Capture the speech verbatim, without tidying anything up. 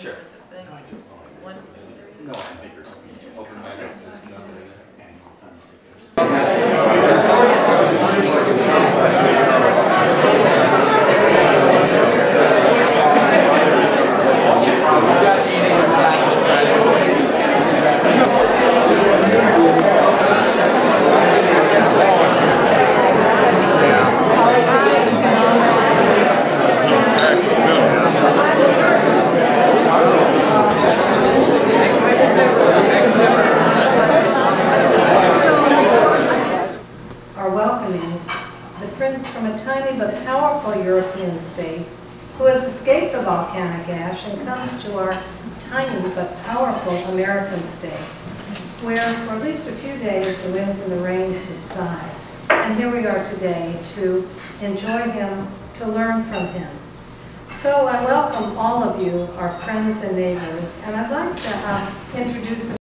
Sure. One, two, three. No, I think there's open-minded. Are welcoming the prince from a tiny but powerful European state who has escaped the volcanic ash and comes to our tiny but powerful American state, where for at least a few days the winds and the rains subside. And here we are today to enjoy him, to learn from him. So I welcome all of you, our friends and neighbors, and I'd like to uh, introduce a